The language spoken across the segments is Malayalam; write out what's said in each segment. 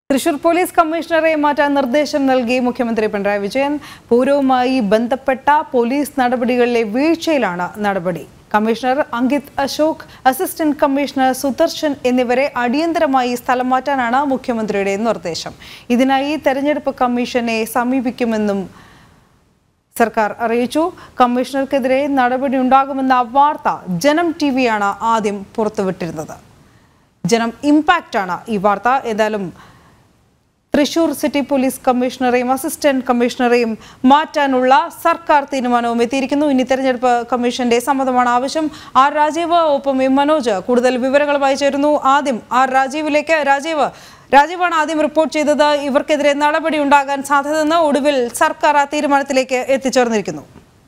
തൃശൂർ പോലീസ് കമ്മീഷണറെ മാറ്റാൻ നിർദ്ദേശം നൽകി മുഖ്യമന്ത്രി പിണറായി വിജയൻ. പൂരവുമായി ബന്ധപ്പെട്ട പോലീസ് നടപടികളിലെ വീഴ്ചയിലാണ് നടപടി. Commissioner Ankit Ashok, assistant commissioner Sudarshan എന്നിവരെ അടിയന്തരമായി സ്ഥലം മാറ്റാനാണ് മുഖ്യമന്ത്രിയുടെ നിർദ്ദേശം. ഇതിനായി തെരഞ്ഞെടുപ്പ് കമ്മീഷനെ സമീപിക്കുമെന്നും സർക്കാർ അറിയിച്ചു. കമ്മീഷണർക്കെതിരെ നടപടി ഉണ്ടാകുമെന്ന വാർത്ത ജനം ടിവിയാണ് ആദ്യം പുറത്തുവിട്ടിരുന്നത്. ജനം ഇമ്പാക്റ്റാണ് ഈ വാർത്ത. ഏതായാലും തൃശൂർ സിറ്റി പോലീസ് കമ്മീഷണറെയും അസിസ്റ്റന്റ് കമ്മീഷണറെയും മാറ്റാനുള്ള സർക്കാർ തീരുമാനവും എത്തിയിരിക്കുന്നു. ഇനി തെരഞ്ഞെടുപ്പ് കമ്മീഷന്റെ സമ്മതമാണ് ആവശ്യം. ആർ രാജീവ് ഒപ്പം എം മനോജ് കൂടുതൽ വിവരങ്ങളുമായി ചേരുന്നു. ആദ്യം ആർ രാജീവിലേക്ക്. രാജീവാണ് ആദ്യം റിപ്പോർട്ട് ചെയ്തത് ഇവർക്കെതിരെ നടപടി ഉണ്ടാകാൻ സാധ്യതയെന്ന്. ഒടുവിൽ സർക്കാർ ആ തീരുമാനത്തിലേക്ക് എത്തിച്ചേർന്നിരിക്കുന്നു.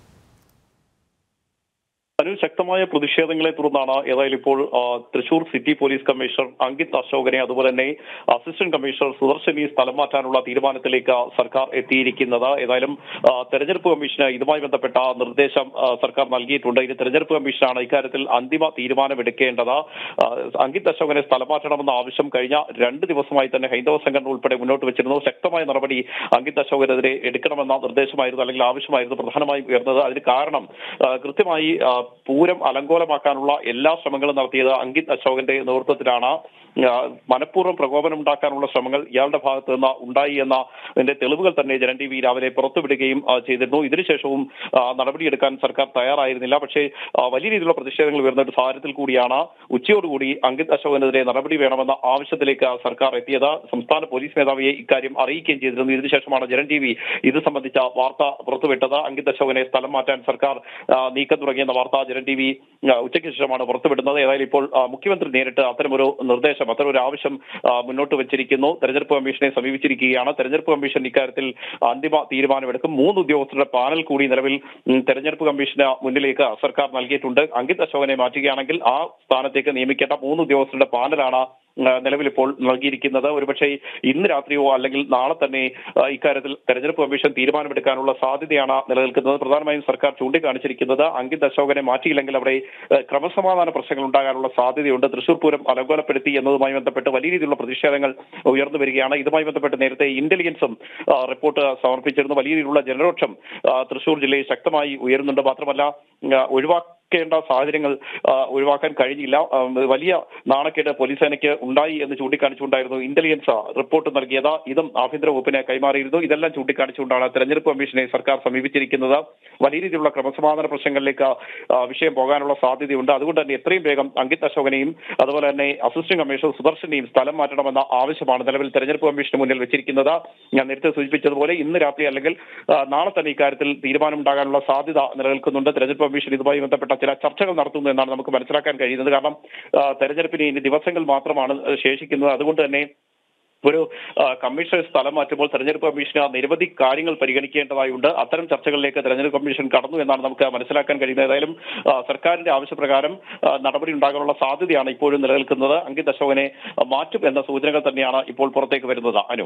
ശക്തമായ പ്രതിഷേധങ്ങളെ തുടർന്നാണ് ഏതായാലും ഇപ്പോൾ Thrissur city police commissioner Ankit അശോകനെ അതുപോലെ തന്നെ അസിസ്റ്റന്റ് കമ്മീഷണർ സുദർശനെ സ്ഥലം മാറ്റാനുള്ള തീരുമാനത്തിലേക്ക് സർക്കാർ എത്തിയിരിക്കുന്നത്. ഏതായാലും തെരഞ്ഞെടുപ്പ് കമ്മീഷന് ഇതുമായി ബന്ധപ്പെട്ട നിർദ്ദേശം സർക്കാർ നൽകിയിട്ടുണ്ട്. ഇനി തെരഞ്ഞെടുപ്പ് കമ്മീഷനാണ് ഇക്കാര്യത്തിൽ അന്തിമ തീരുമാനമെടുക്കേണ്ടത്. അങ്കിത് അശോകനെ സ്ഥലം മാറ്റണമെന്ന ആവശ്യം കഴിഞ്ഞ 2 ദിവസമായി തന്നെ ഹൈന്ദവ സംഘടന ഉൾപ്പെടെ മുന്നോട്ട് വെച്ചിരുന്നു. ശക്തമായ നടപടി അങ്കിത് അശോകനെതിരെ എടുക്കണമെന്ന നിർദ്ദേശമായിരുന്നു, അല്ലെങ്കിൽ ആവശ്യമായിരുന്നു പ്രധാനമായും ഉയർന്നത്. അതിന് കാരണം കൃത്യമായി പൂരം അലങ്കോലമാക്കാനുള്ള എല്ലാ ശ്രമങ്ങളും നടത്തിയത് അങ്കിത് അശോകന്റെ നേതൃത്വത്തിലാണ്. മനഃപൂർവ്വം പ്രകോപനം ഉണ്ടാക്കാനുള്ള ശ്രമങ്ങൾ ഇയാളുടെ ഭാഗത്ത് നിന്ന് ഉണ്ടായി എന്നതിന്റെ തെളിവുകൾ തന്നെ ജനം ടി വി രാവിലെ പുറത്തുവിടുകയും ചെയ്തിരുന്നു. ഇതിനുശേഷവും നടപടിയെടുക്കാൻ സർക്കാർ തയ്യാറായിരുന്നില്ല. പക്ഷേ വലിയ രീതിയിലുള്ള പ്രതിഷേധങ്ങൾ ഉയർന്ന ഒരു സാഹചര്യത്തിൽ കൂടിയാണ് ഉച്ചയോടുകൂടി അങ്കിത് അശോകനെതിരെ നടപടി വേണമെന്ന ആവശ്യത്തിലേക്ക് സർക്കാർ എത്തിയത്. സംസ്ഥാന പോലീസ് മേധാവിയെ ഇക്കാര്യം അറിയിക്കുകയും ചെയ്തിരുന്നു. ഇതിനുശേഷമാണ് ജനം ടി വി ഇത് സംബന്ധിച്ച വാർത്ത പുറത്തുവിട്ടത്. അങ്കിത് അശോകനെ സ്ഥലം മാറ്റാൻ സർക്കാർ നീക്കം തുടങ്ങിയെന്ന വാർത്ത ജനം ടി വി ഉച്ചയ്ക്ക് ശേഷമാണ് പുറത്തുവിടുന്നത്. ഏതായാലും ഇപ്പോൾ മുഖ്യമന്ത്രി നേരിട്ട് അത്തരമൊരു നിർദ്ദേശം, അത്തരമൊരു ആവശ്യം മുന്നോട്ട് വെച്ചിരിക്കുന്നു. തെരഞ്ഞെടുപ്പ് കമ്മീഷനെ സമീപിച്ചിരിക്കുകയാണ്. തെരഞ്ഞെടുപ്പ് കമ്മീഷൻ ഇക്കാര്യത്തിൽ അന്തിമ തീരുമാനമെടുക്കും. 3 ഉദ്യോഗസ്ഥരുടെ പാനൽ കൂടി നിലവിൽ തെരഞ്ഞെടുപ്പ് കമ്മീഷന് മുന്നിലേക്ക് സർക്കാർ നൽകിയിട്ടുണ്ട്. അങ്കിത് അശോകനെ മാറ്റുകയാണെങ്കിൽ ആ സ്ഥാനത്തേക്ക് നിയമിക്കേണ്ട 3 ഉദ്യോഗസ്ഥരുടെ പാനലാണ് നിലവിൽ ഇപ്പോൾ നൽകിയിരിക്കുന്നത്. ഒരുപക്ഷെ ഇന്ന് രാത്രിയോ അല്ലെങ്കിൽ നാളെ തന്നെ ഇക്കാര്യത്തിൽ തെരഞ്ഞെടുപ്പ് കമ്മീഷൻ തീരുമാനമെടുക്കാനുള്ള സാധ്യതയാണ് നിലനിൽക്കുന്നത്. പ്രധാനമായും സർക്കാർ ചൂണ്ടിക്കാണിച്ചിരിക്കുന്നത് അങ്കിത് അശോകനെ മാറ്റിയില്ലെങ്കിൽ അവിടെ ക്രമസമാധാന പ്രശ്നങ്ങൾ ഉണ്ടാകാനുള്ള സാധ്യതയുണ്ട്. തൃശൂർ പൂരം അലങ്കോലപ്പെടുത്തി എന്നതുമായി ബന്ധപ്പെട്ട് വലിയ രീതിയിലുള്ള പ്രതിഷേധങ്ങൾ ഉയർന്നു വരികയാണ്. ഇതുമായി ബന്ധപ്പെട്ട് നേരത്തെ ഇന്റലിജൻസും റിപ്പോർട്ട് സമർപ്പിച്ചിരുന്നു. വലിയ രീതിയിലുള്ള ജനരോഷം തൃശൂർ ജില്ലയിൽ ശക്തമായി ഉയരുന്നുണ്ട്. മാത്രമല്ല ഒഴിവാക്കേണ്ട സാഹചര്യങ്ങൾ ഒഴിവാക്കാൻ കഴിഞ്ഞില്ല. വലിയ നാണക്കേട് പോലീസ് സേനയ്ക്ക് ഉണ്ടായി എന്ന് ചൂണ്ടിക്കാണിച്ചുകൊണ്ടായിരുന്നു ഇന്റലിജൻസ് റിപ്പോർട്ട് നൽകിയത്. ഇതും ആഭ്യന്തര വകുപ്പിനെ കൈമാറിയിരുന്നു. ഇതെല്ലാം ചൂണ്ടിക്കാണിച്ചുകൊണ്ടാണ് തെരഞ്ഞെടുപ്പ് കമ്മീഷനെ സർക്കാർ സമീപിച്ചിരിക്കുന്നത്. വലിയ രീതിയിലുള്ള ക്രമസമാധാന പ്രശ്നങ്ങളിലേക്ക് വിഷയം പോകാനുള്ള സാധ്യതയുണ്ട്. അതുകൊണ്ട് തന്നെ എത്രയും വേഗം അങ്കിത് അശോകനെയും അതുപോലെ തന്നെ അസിസ്റ്റന്റ് കമ്മീഷണർ സുദർശനെയും സ്ഥലം മാറ്റണമെന്ന ആവശ്യമാണ് നിലവിൽ തെരഞ്ഞെടുപ്പ് കമ്മീഷന് മുന്നിൽ വെച്ചിരിക്കുന്നത്. ഞാൻ നേരത്തെ സൂചിപ്പിച്ചതുപോലെ ഇന്ന് രാത്രി അല്ലെങ്കിൽ നാളെ തന്നെ ഇക്കാര്യത്തിൽ തീരുമാനമുണ്ടാകാനുള്ള സാധ്യത നിലനിൽക്കുന്നുണ്ട്. തെരഞ്ഞെടുപ്പ് കമ്മീഷൻ ഇതുമായി ബന്ധപ്പെട്ട ചില ചർച്ചകൾ നടത്തുന്നു എന്നാണ് നമുക്ക് മനസ്സിലാക്കാൻ കഴിയുന്നത്. കാരണം തെരഞ്ഞെടുപ്പിന് ഇനി ദിവസങ്ങൾ മാത്രമാണ് ശേഷിക്കുന്നത്. അതുകൊണ്ട് തന്നെ ഒരു കമ്മീഷണർ സ്ഥലം മാറ്റുമ്പോൾ തെരഞ്ഞെടുപ്പ് കമ്മീഷന് നിരവധി കാര്യങ്ങൾ പരിഗണിക്കേണ്ടതായുണ്ട്. അത്തരം ചർച്ചകളിലേക്ക് തെരഞ്ഞെടുപ്പ് കമ്മീഷൻ കടന്നു എന്നാണ് നമുക്ക് മനസ്സിലാക്കാൻ കഴിയുന്നത്. ഏതായാലും സർക്കാരിന്റെ ആവശ്യപ്രകാരം നടപടി ഉണ്ടാകാനുള്ള സാധ്യതയാണ് ഇപ്പോഴും നിലനിൽക്കുന്നത്. അങ്കിത് അശോകനെ മാറ്റും എന്ന സൂചനകൾ തന്നെയാണ് ഇപ്പോൾ പുറത്തേക്ക് വരുന്നത്. അനു,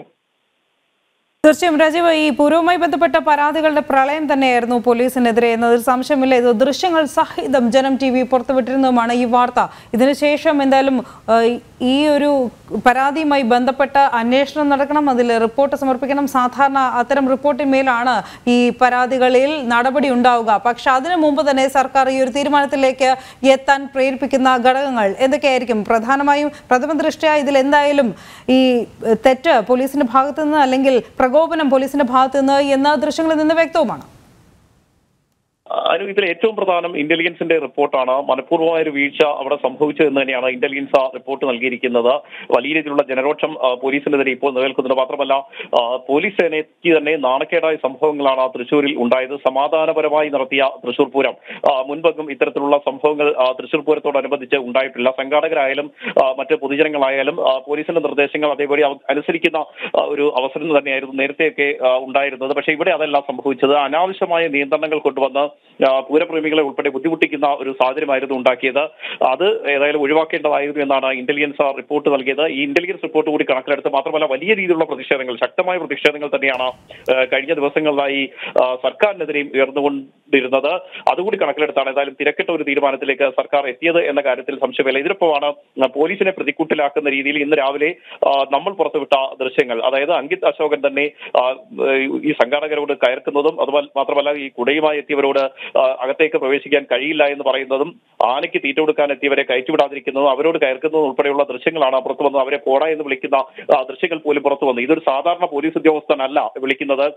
തീർച്ചയായും രാജീവ്, ഈ പൂരവുമായി ബന്ധപ്പെട്ട പരാതികളുടെ പ്രളയം തന്നെയായിരുന്നു പോലീസിനെതിരെ എന്നതിൽ സംശയമില്ല. ഇത് ദൃശ്യങ്ങൾ സഹിതം ജനം ടി വി പുറത്തുവിട്ടിരുന്നതുമാണ് ഈ വാർത്ത. ഇതിനുശേഷം എന്തായാലും ഈ ഒരു പരാതിയുമായി ബന്ധപ്പെട്ട അന്വേഷണം നടക്കണം, അതിൽ റിപ്പോർട്ട് സമർപ്പിക്കണം. സാധാരണ അത്തരം റിപ്പോർട്ടിന്മേലാണ് ഈ പരാതികളിൽ നടപടി ഉണ്ടാവുക. പക്ഷെ അതിനു മുമ്പ് തന്നെ സർക്കാർ ഈ ഒരു തീരുമാനത്തിലേക്ക് എത്താൻ പ്രേരിപ്പിക്കുന്ന ഘടകങ്ങൾ എന്തൊക്കെയായിരിക്കും? പ്രധാനമായും പ്രഥമ ദൃഷ്ട്യാ ഇതിൽ എന്തായാലും ഈ തെറ്റ് പോലീസിന്റെ ഭാഗത്തു നിന്ന് അല്ലെങ്കിൽ പ്രകോപനം പോലീസിന്റെ ഭാഗത്തു നിന്ന് എന്ന ദൃശ്യങ്ങളിൽ നിന്ന് വ്യക്തവുമാണ്. ഇതിൽ ഏറ്റവും പ്രധാനം ഇന്റലിജൻസിന്റെ റിപ്പോർട്ടാണ്. മനഃപൂർവ്വമായ ഒരു വീഴ്ച അവിടെ സംഭവിച്ചതെന്ന് തന്നെയാണ് ഇന്റലിജൻസ് റിപ്പോർട്ട് നൽകിയിരിക്കുന്നത്. വലിയ രീതിയിലുള്ള ജനരോഷം പോലീസിനെതിരെ ഇപ്പോൾ നിലനിൽക്കുന്നുണ്ട്. മാത്രമല്ല പോലീസ് സേനയ്ക്ക് തന്നെ നാണക്കേടായ സംഭവങ്ങളാണ് തൃശ്ശൂരിൽ ഉണ്ടായത്. സമാധാനപരമായി നടത്തിയ തൃശ്ശൂർ പൂരം മുൻപെങ്ങും ഇത്തരത്തിലുള്ള സംഭവങ്ങൾ തൃശ്ശൂർ പൂരത്തോടനുബന്ധിച്ച് ഉണ്ടായിട്ടില്ല. സംഘാടകരായാലും മറ്റ് പൊതുജനങ്ങളായാലും പോലീസിന്റെ നിർദ്ദേശങ്ങൾ അതേപടി അനുസരിക്കുന്ന ഒരു അവസരം തന്നെയായിരുന്നു നേരത്തെയൊക്കെ ഉണ്ടായിരുന്നത്. പക്ഷേ ഇവിടെ അതല്ല സംഭവിച്ചത്. അനാവശ്യമായ നിയന്ത്രണങ്ങൾ കൊണ്ടുവന്ന് പൂരപ്രേമികളെ ഉൾപ്പെടെ ബുദ്ധിമുട്ടിക്കുന്ന ഒരു സാഹചര്യമായിരുന്നു ഉണ്ടാക്കിയത്. അത് ഏതായാലും ഒഴിവാക്കേണ്ടതായിരുന്നു എന്നാണ് ഇന്റലിജൻസ് റിപ്പോർട്ട് നൽകിയത്. ഈ ഇന്റലിജൻസ് റിപ്പോർട്ട് കൂടി കണക്കിലെടുത്ത് മാത്രമല്ല വലിയ രീതിയിലുള്ള പ്രതിഷേധങ്ങൾ, ശക്തമായ പ്രതിഷേധങ്ങൾ തന്നെയാണ് കഴിഞ്ഞ ദിവസങ്ങളിലായി സർക്കാരിനെതിരെയും ഉയർന്നുകൊണ്ടിരുന്നത്. അതുകൂടി കണക്കിലെടുത്താണ് ഏതായാലും തിരക്കിട്ട ഒരു തീരുമാനത്തിലേക്ക് സർക്കാർ എത്തിയത് എന്ന കാര്യത്തിൽ സംശയമില്ല. ഇതിനൊപ്പമാണ് പോലീസിനെ പ്രതിക്കൂട്ടിലാക്കുന്ന രീതിയിൽ ഇന്ന് രാവിലെ നമ്മൾ പുറത്തുവിട്ട ദൃശ്യങ്ങൾ, അതായത് അങ്കിത് അശോകൻ തന്നെ ഈ സംഘാടകരോട് കയർക്കുന്നതും അതുപോലെ മാത്രമല്ല ഈ കുടയുമായി എത്തിയവരോട് അകത്തേക്ക് പ്രവേശിക്കാൻ കഴിയില്ല എന്ന് പറയുന്നതും, ആനയ്ക്ക് തീറ്റ കൊടുക്കാൻ എത്തിയവരെ കയറ്റിവിടാതിരിക്കുന്നതും അവരോട് കയർക്കുന്നതും ഉൾപ്പെടെയുള്ള ദൃശ്യങ്ങളാണ് പുറത്തു വന്നത്. അവരെ പോട എന്ന് വിളിക്കുന്ന ദൃശ്യങ്ങൾ പോലും പുറത്തു വന്നു. ഇതൊരു സാധാരണ പോലീസ് ഉദ്യോഗസ്ഥനല്ല വിളിക്കുന്നത്,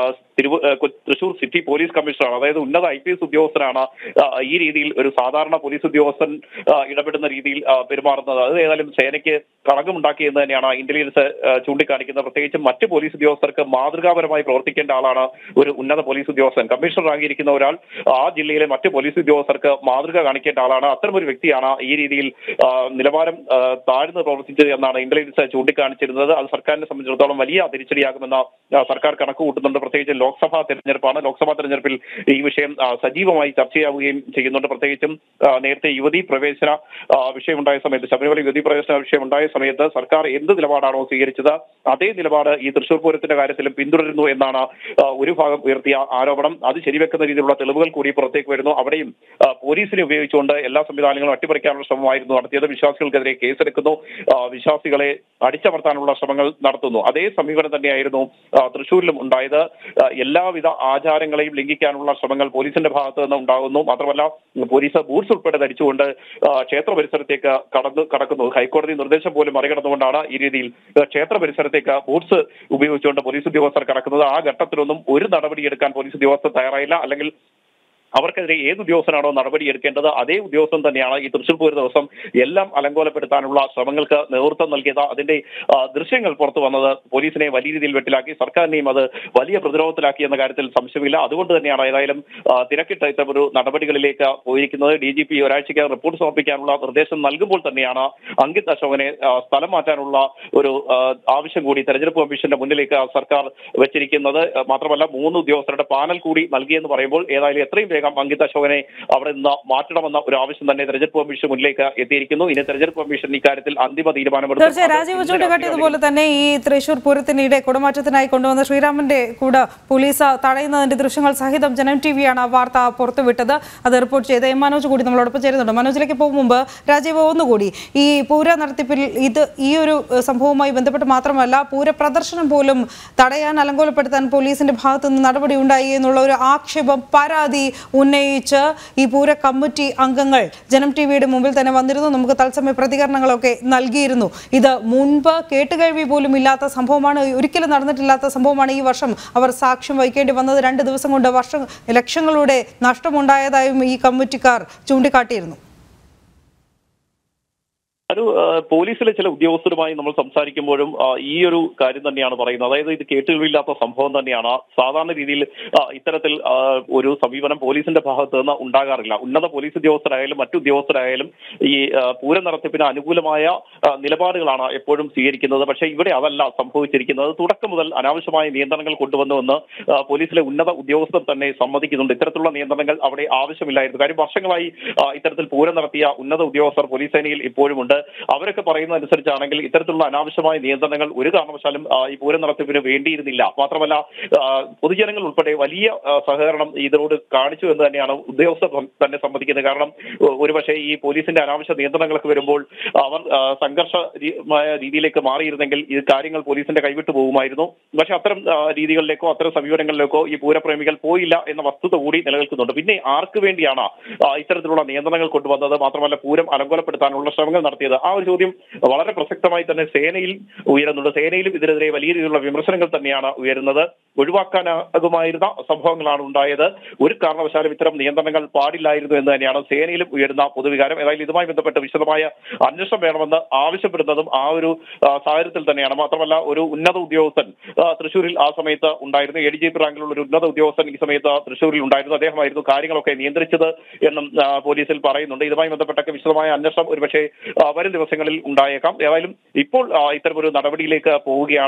തൃശൂർ സിറ്റി പോലീസ് കമ്മീഷണറാണ്, അതായത് ഉന്നത IPS ഉദ്യോഗസ്ഥനാണ് ഈ രീതിയിൽ ഒരു സാധാരണ പോലീസ് ഉദ്യോഗസ്ഥൻ ഇടപെടുന്ന രീതിയിൽ പെരുമാറുന്നത്. അത് ഏതായാലും സേനയ്ക്ക് കളങ്കമുണ്ടാക്കിയെന്ന് തന്നെയാണ് ഇന്റലിജൻസ് ചൂണ്ടിക്കാണിക്കുന്നത്. പ്രത്യേകിച്ചും മറ്റ് പോലീസ് ഉദ്യോഗസ്ഥർക്ക് മാതൃകാപരമായി പ്രവർത്തിക്കേണ്ട ആളാണ് ഒരു ഉന്നത പോലീസ് ഉദ്യോഗസ്ഥൻ. കമ്മീഷണറാകിയിരിക്കുന്ന ഒരാൾ ആ ജില്ലയിലെ മറ്റ് പോലീസ് ഉദ്യോഗസ്ഥർക്ക് മാതൃക കാണിക്കേണ്ട ആളാണ്. അത്തരമൊരു വ്യക്തിയാണ് ഈ രീതിയിൽ നിലവാരം താഴ്ന്നു പ്രവർത്തിച്ചത് എന്നാണ് ഇന്റലിജൻസ് ചൂണ്ടിക്കാണിച്ചിരുന്നത്. അത് സർക്കാരിനെ സംബന്ധിച്ചിടത്തോളം വലിയ തിരിച്ചടിയാകുമെന്ന് സർക്കാർ കണക്ക് കൂട്ടുന്നുണ്ട്. പ്രത്യേകിച്ച് ലോക്സഭാ തെരഞ്ഞെടുപ്പാണ്. ലോക്സഭാ തെരഞ്ഞെടുപ്പിൽ ഈ വിഷയം സജീവമായി ചർച്ചയാവുകയും ചെയ്യുന്നുണ്ട്. പ്രത്യേകിച്ചും നേരത്തെ യുവതീ പ്രവേശന വിഷയമുണ്ടായ സമയത്ത്, ശബരിമല യുവതീ പ്രവേശന വിഷയമുണ്ടായ സമയത്ത് സർക്കാർ എന്ത് നിലപാടാണോ സ്വീകരിച്ചത് അതേ നിലപാട് ഈ തൃശൂർ പൂരത്തിന്റെ കാര്യത്തിലും പിന്തുടരുന്നു എന്നാണ് ഒരു ഭാഗം ഉയർത്തിയ ആരോപണം. അത് ശരിവെക്കുന്ന രീതിയിലുള്ള തെളിവുകൾ കൂടി പുറത്തേക്ക് വരുന്നു. അവിടെയും പോലീസിനെ ഉപയോഗിച്ചുകൊണ്ട് എല്ലാ സംവിധാനങ്ങളും അട്ടിമറിക്കാനുള്ള ശ്രമമായിരുന്നു നടത്തിയത്. വിശ്വാസികൾക്കെതിരെ കേസെടുക്കുന്നു, വിശ്വാസികളെ അടിച്ചമർത്താനുള്ള ശ്രമങ്ങൾ നടത്തുന്നു. അതേ സമീപനം തന്നെയായിരുന്നു തൃശൂരിലും ഉണ്ടായത്. എല്ലാവിധ ആചാരങ്ങളെയും ലംഘിക്കാനുള്ള ശ്രമങ്ങൾ പോലീസിന്റെ ഭാഗത്ത് നിന്ന് ഉണ്ടാകുന്നു. മാത്രമല്ല പോലീസ് ബൂട്ട്സ് ഉൾപ്പെടെ ധരിച്ചുകൊണ്ട് ക്ഷേത്ര പരിസരത്തേക്ക് കടക്കുന്നു. ഹൈക്കോടതി നിർദ്ദേശം പോലും മറികടന്നുകൊണ്ടാണ് ഈ രീതിയിൽ ക്ഷേത്ര പരിസരത്തേക്ക് ബൂട്ട്സ് ഉപയോഗിച്ചുകൊണ്ട് പോലീസ് ഉദ്യോഗസ്ഥർ കടക്കുന്നത്. ആ ഘട്ടത്തിലൊന്നും ഒരു നടപടിയെടുക്കാൻ പോലീസ് ഉദ്യോഗസ്ഥർ തയ്യാറായില്ല. അല്ലെങ്കിൽ അവർക്കെതിരെ ഏത് ഉദ്യോഗസ്ഥനാണോ നടപടിയെടുക്കേണ്ടത് അതേ ഉദ്യോഗസ്ഥൻ തന്നെയാണ് ഈ തൃശൂർ പൂര ദിവസം എല്ലാം അലങ്കോലപ്പെടുത്താനുള്ള ശ്രമങ്ങൾക്ക് നേതൃത്വം നൽകിയത്. അതിന്റെ ദൃശ്യങ്ങൾ പുറത്തു വന്നത് പോലീസിനെ വലിയ രീതിയിൽ വെട്ടിലാക്കി, സർക്കാരിനെയും അത് വലിയ പ്രതിരോധത്തിലാക്കി എന്ന കാര്യത്തിൽ സംശയമില്ല. അതുകൊണ്ട് തന്നെയാണ് ഏതായാലും തിരക്കിട്ട ഇത്തരമൊരു നടപടികളിലേക്ക് പോയിരിക്കുന്നത്. DGP ഒരാഴ്ചയ്ക്ക് റിപ്പോർട്ട് സമർപ്പിക്കാനുള്ള നിർദ്ദേശം നൽകുമ്പോൾ തന്നെയാണ് അങ്കിത് അശോകനെ സ്ഥലം മാറ്റാനുള്ള ഒരു ആവശ്യം കൂടി തെരഞ്ഞെടുപ്പ് കമ്മീഷന്റെ മുന്നിലേക്ക് സർക്കാർ വെച്ചിരിക്കുന്നത്. മാത്രമല്ല 3 ഉദ്യോഗസ്ഥരുടെ പാനൽ കൂടി നൽകിയെന്ന് പറയുമ്പോൾ ഏതായാലും എത്രയും അങ്കിത് അശോകനെ അവിടെ നിന്ന് മാറ്റണമെന്ന ഒരു ആവശ്യം തന്നെ തെരഞ്ഞെടുപ്പ് കമ്മീഷൻ മുന്നിലേക്ക് എത്തിയിരിക്കുന്നു. ഇനി തെരഞ്ഞെടുപ്പ് കമ്മീഷൻ ഇക്കാര്യത്തിൽ അന്തിമ തീരുമാനമെടുക്കും. രാജീവ് ചൂണ്ടിക്കാട്ടിയതുപോലെ തന്നെ ഈ തൃശൂർ പൂരത്തിനിടെ കുടമാറ്റത്തിനായി കൊണ്ടുവന്ന ശ്രീരാമന്റെ കൂടെ പോലീസ് തടയുന്നതിന്റെ ദൃശ്യങ്ങൾ സഹിതം ജനം TV-യാണ് വാർത്ത പുറത്തുവിട്ടത്. അത് റിപ്പോർട്ട് ചെയ്ത് മനോജ് കൂടി നമ്മളോടൊപ്പം ചേരുന്നുണ്ട്. മനോജിലേക്ക് പോകും മുമ്പ് രാജീവ് ഒന്നുകൂടി ഈ പൂര നടത്തിപ്പിൽ ഈ ഒരു സംഭവവുമായി ബന്ധപ്പെട്ട് മാത്രമല്ല പൂര പ്രദർശനം പോലും തടയാൻ, അലങ്കോലപ്പെടുത്താൻ പോലീസിന്റെ ഭാഗത്തുനിന്ന് നടപടി ഉണ്ടായി എന്നുള്ള ഒരു ആക്ഷേപം, പരാതി ഉന്നയിച്ച് ഈ പൂര കമ്മിറ്റി അംഗങ്ങൾ ജനം TV-യുടെ മുമ്പിൽ തന്നെ വന്നിരുന്നു. നമുക്ക് തത്സമയ പ്രതികരണങ്ങളൊക്കെ നൽകിയിരുന്നു. ഇത് മുൻപ് കേട്ടുകേൾവി പോലും ഇല്ലാത്ത സംഭവമാണ്, ഒരിക്കലും നടന്നിട്ടില്ലാത്ത സംഭവമാണ്. ഈ വർഷം അവർ സാക്ഷ്യം വഹിക്കേണ്ടി വന്നത് 2 ദിവസം കൊണ്ട് ലക്ഷങ്ങളുടെ നഷ്ടമുണ്ടായതായും ഈ കമ്മിറ്റിക്കാർ ചൂണ്ടിക്കാട്ടിയിരുന്നു. ഒരു പോലീസിലെ ചില ഉദ്യോഗസ്ഥരുമായി നമ്മൾ സംസാരിക്കുമ്പോഴും ഈ ഒരു കാര്യം തന്നെയാണ് പറയുന്നത്. അതായത് ഇത് കേട്ടുകളില്ലാത്ത സംഭവം തന്നെയാണ്. സാധാരണ രീതിയിൽ ഇത്തരത്തിൽ ഒരു സമീപനം പോലീസിന്റെ ഭാഗത്ത് നിന്ന് ഉണ്ടാകാറില്ല. ഉന്നത പോലീസ് ഉദ്യോഗസ്ഥരായാലും മറ്റു ഉദ്യോഗസ്ഥരായാലും ഈ പൂരം നടത്തിപ്പിന് അനുകൂലമായ നിലപാടുകളാണ് എപ്പോഴും സ്വീകരിക്കുന്നത്. പക്ഷേ ഇവിടെ അതല്ല സംഭവിച്ചിരിക്കുന്നത്. തുടക്കം മുതൽ അനാവശ്യമായ നിയന്ത്രണങ്ങൾ കൊണ്ടുവന്നുവെന്ന് പോലീസിലെ ഉന്നത ഉദ്യോഗസ്ഥർ തന്നെ സമ്മതിക്കുന്നുണ്ട്. ഇത്തരത്തിലുള്ള നിയന്ത്രണങ്ങൾ അവിടെ ആവശ്യമില്ലായിരുന്നു. കാര്യം വർഷങ്ങളായി ഇത്തരത്തിൽ പൂരം നടത്തിയ ഉന്നത ഉദ്യോഗസ്ഥർ പോലീസ് സേനയിൽ ഇപ്പോഴുമുണ്ട്. അവരൊക്കെ പറയുന്ന അനുസരിച്ചാണെങ്കിൽ ഇത്തരത്തിലുള്ള അനാവശ്യമായ നിയന്ത്രണങ്ങൾ ഒരു കാരണവശാലും ഈ പൂരം നടത്തിപ്പിന് വേണ്ടിയിരുന്നില്ല. മാത്രമല്ല പൊതുജനങ്ങൾ ഉൾപ്പെടെ വലിയ സഹകരണം ഇതിനോട് കാണിച്ചു എന്ന് തന്നെയാണ് ഉദ്യോഗസ്ഥർ തന്നെ സമ്മതിക്കുന്നത്. കാരണം ഒരുപക്ഷെ ഈ പോലീസിന്റെ അനാവശ്യ നിയന്ത്രണങ്ങളൊക്കെ വരുമ്പോൾ അവർ സംഘർഷമായ രീതിയിലേക്ക് മാറിയിരുന്നെങ്കിൽ ഈ കാര്യങ്ങൾ പോലീസിന്റെ കൈവിട്ടു പോകുമായിരുന്നു. പക്ഷെ അത്തരം രീതികളിലേക്കോ അത്തരം സമീപനങ്ങളിലേക്കോ ഈ പൂരപ്രേമികൾ പോയില്ല എന്ന വസ്തുത കൂടി നിലനിൽക്കുന്നുണ്ട്. പിന്നെ ആർക്ക് വേണ്ടിയാണ് ഇത്തരത്തിലുള്ള നിയന്ത്രണങ്ങൾ കൊണ്ടുവന്നത്, മാത്രമല്ല പൂരം അലങ്കോലപ്പെടുത്താനുള്ള ശ്രമങ്ങൾ നടത്തിയത്? ആ ഒരു ചോദ്യം വളരെ പ്രസക്തമായി തന്നെ സേനയിൽ ഉയരുന്നുണ്ട്. സേനയിലും ഇതിനെതിരെ വലിയ രീതിയിലുള്ള വിമർശനങ്ങൾ തന്നെയാണ് ഉയരുന്നത്. ഒഴിവാക്കാനാകുമായിരുന്ന സംഭവങ്ങളാണ് ഉണ്ടായത്. ഒരു കാരണവശാലും ഇത്തരം നിയന്ത്രണങ്ങൾ പാടില്ലായിരുന്നു എന്ന് തന്നെയാണ് സേനയിലും ഉയരുന്ന പൊതുവികാരം. ഏതായാലും ഇതുമായി ബന്ധപ്പെട്ട് വിശദമായ അന്വേഷണം വേണമെന്ന് ആവശ്യപ്പെടുന്നതും ആ ഒരു സാഹചര്യത്തിൽ തന്നെയാണ്. മാത്രമല്ല ഒരു ഉന്നത ഉദ്യോഗസ്ഥൻ തൃശ്ശൂരിൽ ആ സമയത്ത് ഉണ്ടായിരുന്നു. ADGP റാങ്കിലുള്ള ഒരു ഉന്നത ഉദ്യോഗസ്ഥൻ ഈ സമയത്ത് തൃശ്ശൂരിൽ ഉണ്ടായിരുന്നു. അദ്ദേഹമായിരുന്നു കാര്യങ്ങളൊക്കെ നിയന്ത്രിച്ചത് എന്നും പോലീസിൽ പറയുന്നുണ്ട്. ഇതുമായി ബന്ധപ്പെട്ടൊക്കെ വിശദമായ അന്വേഷണം ഒരുപക്ഷെ വരും ദിവസങ്ങളിൽ ഉണ്ടായേക്കാം. ഏതായാലും ഇപ്പോൾ ഇത്തരമൊരു നടപടിയിലേക്ക് പോവുകയാണ്.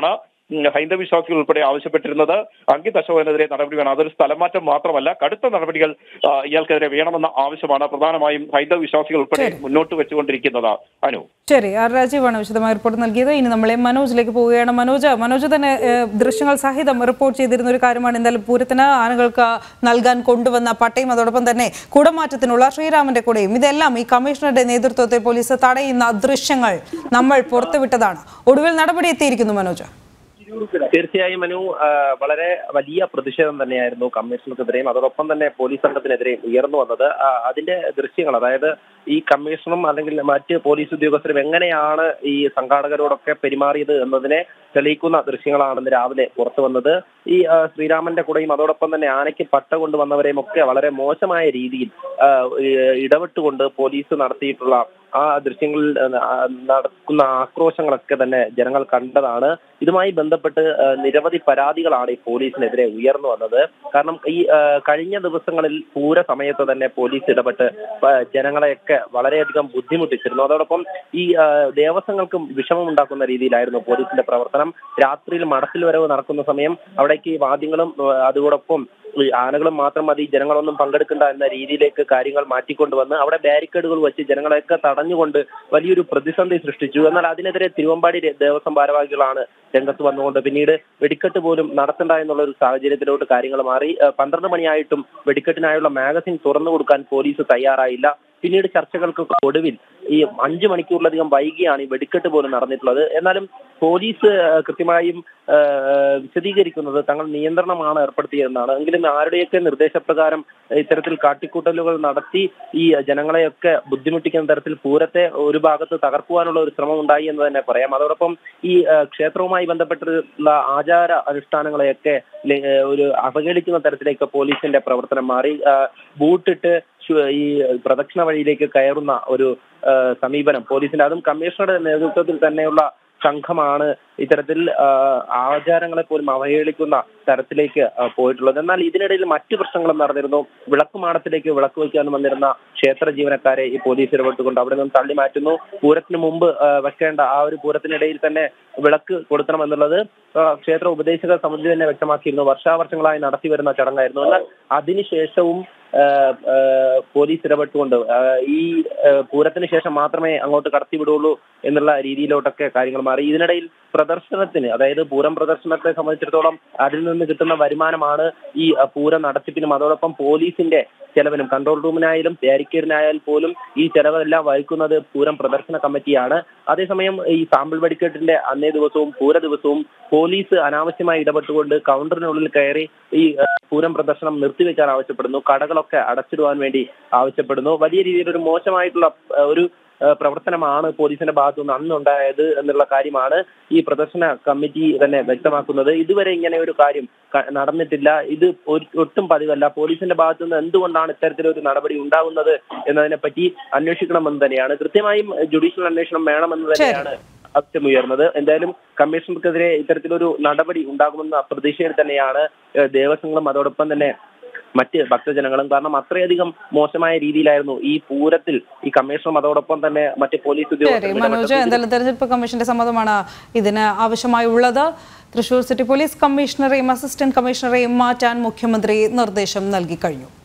ഹൈന്ദവ വിശ്വാസികൾ ഉൾപ്പെടെ ആവശ്യപ്പെട്ടിരുന്നത് അങ്കിത് അശോകനെതിരെ നടപടി വേണം. അതൊരു സ്ഥലമാറ്റം മാത്രമല്ല, കടുത്ത നടപടികൾ ഇയാൾക്കെതിരെ വേണമെന്ന ആവശ്യമാണ് പ്രധാനമായും ഹൈന്ദവ വിശ്വാസികൾ ഉൾപ്പെടെ മുന്നോട്ട് വെച്ചുകൊണ്ടിരിക്കുന്നത്. അനു, ശരി, ആർ രാജീവാണ് വിശദമായ റിപ്പോർട്ട് നൽകിയത്. ഇനി നമ്മളെ മനോജിലേക്ക് പോവുകയാണ്. മനോജ് തന്നെ ദൃശ്യങ്ങൾ സഹിതം റിപ്പോർട്ട് ചെയ്തിരുന്ന ഒരു കാര്യമാണ് എന്തായാലും പൂരത്തിന് ആനകൾക്ക് നൽകാൻ കൊണ്ടുവന്ന പട്ടയും അതോടൊപ്പം തന്നെ കുടമാറ്റത്തിനുള്ള ശ്രീരാമന്റെ കുടയും ഇതെല്ലാം ഈ കമ്മീഷണറുടെ നേതൃത്വത്തിൽ പോലീസ് തടയുന്ന ദൃശ്യങ്ങൾ നമ്മൾ പുറത്തുവിട്ടതാണ്. ഒടുവിൽ നടപടി എത്തിയിരിക്കുന്നു മനോജ്. തീർച്ചയായും മനു, വളരെ വലിയ പ്രതിഷേധം തന്നെയായിരുന്നു കമ്മീഷണർക്കെതിരെയും അതോടൊപ്പം തന്നെ പോലീസ് സംഘത്തിനെതിരെയും ഉയർന്നു വന്നത്. അതിന്റെ ദൃശ്യങ്ങൾ, അതായത് ഈ കമ്മീഷണറും അല്ലെങ്കിൽ മറ്റ് പോലീസ് ഉദ്യോഗസ്ഥരും എങ്ങനെയാണ് ഈ സംഘാടകരോടൊക്കെ പെരുമാറിയത് എന്നതിനെ തെളിയിക്കുന്ന ദൃശ്യങ്ങളാണ് രാവിലെ പുറത്തു വന്നത്. ഈ ശ്രീരാമന്റെ കൂടെയും അതോടൊപ്പം തന്നെ ആനയ്ക്ക് പട്ട കൊണ്ടുവന്നവരെയും ഒക്കെ വളരെ മോശമായ രീതിയിൽ ഇടപെട്ടുകൊണ്ട് പോലീസ് നടത്തിയിട്ടുള്ള ആ ദൃശ്യങ്ങളിൽ നടക്കുന്ന ആക്രോശങ്ങളൊക്കെ തന്നെ ജനങ്ങൾ കണ്ടതാണ്. ഇതുമായി ബന്ധപ്പെട്ട് നിരവധി പരാതികളാണ് ഈ പോലീസിനെതിരെ ഉയർന്നു വന്നത്. കാരണം ഈ കഴിഞ്ഞ ദിവസങ്ങളിൽ പൂര സമയത്ത് തന്നെ പോലീസ് ഇടപെട്ട് ജനങ്ങളെയൊക്കെ വളരെയധികം ബുദ്ധിമുട്ടിച്ചിരുന്നു. അതോടൊപ്പം ഈ ദേവസ്വങ്ങൾക്കും വിഷമം ഉണ്ടാക്കുന്ന രീതിയിലായിരുന്നു പോലീസിന്റെ പ്രവർത്തനം. രാത്രിയിൽ മടത്തിൽ വരവ് നടക്കുന്ന സമയം അവിടേക്ക് വാദ്യങ്ങളും അതോടൊപ്പം ആനകളും മാത്രം മതി, ജനങ്ങളൊന്നും പങ്കെടുക്കണ്ട എന്ന രീതിയിലേക്ക് കാര്യങ്ങൾ മാറ്റിക്കൊണ്ടുവന്ന് അവിടെ ബാരിക്കേഡുകൾ വെച്ച് ജനങ്ങളെയൊക്കെ തടഞ്ഞുകൊണ്ട് വലിയൊരു പ്രതിസന്ധി സൃഷ്ടിച്ചു. എന്നാൽ അതിനെതിരെ തിരുവമ്പാടി ദേവസ്വം ഭാരവാഹികളാണ് രംഗത്ത് വന്നുകൊണ്ട് പിന്നീട് വെടിക്കെട്ട് പോലും നടത്തണ്ട എന്നുള്ള ഒരു സാഹചര്യത്തിലോട്ട് കാര്യങ്ങൾ മാറി. 12 മണിയായിട്ടും വെടിക്കെട്ടിനായുള്ള മാഗസിൻ തുറന്നു കൊടുക്കാൻ പോലീസ് തയ്യാറായില്ല. പിന്നീട് ചർച്ചകൾക്ക് ഒടുവിൽ ഈ 5 മണിക്കൂറിലധികം വൈകിയാണ് ഈ വെടിക്കെട്ട് പോലും നടന്നിട്ടുള്ളത്. എന്നാലും പോലീസ് കൃത്യമായും വിശദീകരിക്കുന്നത് തങ്ങൾ നിയന്ത്രണമാണ് ഏർപ്പെടുത്തിയതെന്നാണ്. എങ്കിലും ആരുടെയൊക്കെ നിർദ്ദേശപ്രകാരം ഇത്തരത്തിൽ കാട്ടിക്കൂട്ടലുകൾ നടത്തി ഈ ജനങ്ങളെയൊക്കെ ബുദ്ധിമുട്ടിക്കുന്ന തരത്തിൽ പൂരത്തെ ഒരു ഭാഗത്ത് തകർക്കുവാനുള്ള ഒരു ശ്രമം ഉണ്ടായി എന്ന് തന്നെ പറയാം. അതോടൊപ്പം ഈ ക്ഷേത്രവുമായി ബന്ധപ്പെട്ടുള്ള ആചാര അനുഷ്ഠാനങ്ങളെയൊക്കെ ഒരു അവഹേളിക്കുന്ന തരത്തിലേക്ക് പോലീസിന്റെ പ്രവർത്തനം മാറി. ബൂട്ടിട്ട് ഈ പ്രദക്ഷിണ വഴിയിലേക്ക് കയറുന്ന ഒരു സമീപനം പോലീസിന്റെ, അതും കമ്മീഷണറുടെ നേതൃത്വത്തിൽ തന്നെയുള്ള സംഘമാണ് ഇത്തരത്തിൽ ആചാരങ്ങളെ പോലും അവഹേളിക്കുന്ന തരത്തിലേക്ക് പോയിട്ടുള്ളത്. എന്നാൽ ഇതിനിടയിൽ മറ്റു പ്രശ്നങ്ങളും നടന്നിരുന്നു. വിളക്കുമാടത്തിലേക്ക് വിളക്ക് വയ്ക്കാൻ വന്നിരുന്ന ക്ഷേത്ര ജീവനക്കാരെ ഈ പോലീസ് ഇടപെട്ടുകൊണ്ട് അവിടെ നിന്ന് തള്ളി മാറ്റുന്നു. പൂരത്തിന് മുമ്പ് വെക്കേണ്ട ആ ഒരു പൂരത്തിനിടയിൽ തന്നെ വിളക്ക് കൊടുക്കണമെന്നുള്ളത് ക്ഷേത്ര ഉപദേശക സമിതി തന്നെ വ്യക്തമാക്കിയിരുന്നു. വർഷാവർഷങ്ങളായി നടത്തിവരുന്ന ചടങ്ങായിരുന്നു. എന്നാൽ അതിനുശേഷവും പോലീസ് ഇടപെട്ടുകൊണ്ട് ഈ പൂരത്തിന് ശേഷം മാത്രമേ അങ്ങോട്ട് കടത്തിവിടുള്ളൂ എന്നുള്ള രീതിയിലോട്ടൊക്കെ കാര്യങ്ങൾ മാറി. ഇതിനിടയിൽ പ്രദർശനത്തിന്, അതായത് പൂരം പ്രദർശനത്തെ സംബന്ധിച്ചിടത്തോളം അതിൽ നിന്ന് കിട്ടുന്ന വരുമാനമാണ് ഈ പൂരം നടത്തിപ്പിനും അതോടൊപ്പം പോലീസിന്റെ ചെലവിനും, കൺട്രോൾ റൂമിനായാലും ബാരിക്കേഡിനായാലും പോലും ഈ ചെലവെല്ലാം വഹിക്കുന്നത് പൂരം പ്രദർശന കമ്മിറ്റിയാണ്. അതേസമയം ഈ സാമ്പിൾ വെടിക്കെട്ടിന്റെ അന്നേ ദിവസവും പൂര ദിവസവും പോലീസ് അനാവശ്യമായി ഇടപെട്ടുകൊണ്ട് കൗണ്ടറിനുള്ളിൽ കയറി ഈ പൂരം പ്രദർശനം നിർത്തിവെക്കാൻ ആവശ്യപ്പെടുന്നു. കടകളൊക്കെ അടച്ചിടുവാൻ വേണ്ടി ആവശ്യപ്പെടുന്നു. വലിയ രീതിയിലൊരു മോശമായിട്ടുള്ള ഒരു പ്രവർത്തനമാണ് പോലീസിന്റെ ഭാഗത്തുനിന്ന് അന്നുണ്ടായത് എന്നുള്ള കാര്യമാണ് ഈ പ്രദർശന കമ്മിറ്റി തന്നെ വ്യക്തമാക്കുന്നത്. ഇതുവരെ ഇങ്ങനെ ഒരു കാര്യം നടന്നിട്ടില്ല. ഇത് ഒട്ടും പതിവല്ല. പോലീസിന്റെ ഭാഗത്തുനിന്ന് എന്തുകൊണ്ടാണ് ഇത്തരത്തിലൊരു നടപടി ഉണ്ടാകുന്നത് എന്നതിനെ പറ്റി അന്വേഷിക്കണമെന്ന് തന്നെയാണ്, കൃത്യമായും ജുഡീഷ്യൽ അന്വേഷണം വേണമെന്ന് തന്നെയാണ് ആവശ്യമുയർന്നത്. എന്തായാലും കമ്മീഷണർക്കെതിരെ ഇത്തരത്തിലൊരു നടപടി ഉണ്ടാകുമെന്ന പ്രതീക്ഷയിൽ തന്നെയാണ് ദേവസ്വങ്ങളും അതോടൊപ്പം തന്നെ മറ്റ് ഭക്തജനങ്ങളും. കാരണം അത്രയധികം മോശമായ രീതിയിലായിരുന്നു ഈ പൂരത്തിൽ ഈ കമ്മീഷണറും അതോടൊപ്പം തന്നെ മറ്റ് പോലീസ് ഉദ്യോഗസ്ഥരും. മനോജ്, എന്തായാലും തെരഞ്ഞെടുപ്പ് കമ്മീഷന്റെ സമ്മതമാണ് ഇതിന് ആവശ്യമായുള്ളത്. തൃശൂർ സിറ്റി പോലീസ് കമ്മീഷണറെയും അസിസ്റ്റന്റ് കമ്മീഷണറെയും മാറ്റാൻ മുഖ്യമന്ത്രി നിർദ്ദേശം നൽകി കഴിഞ്ഞു.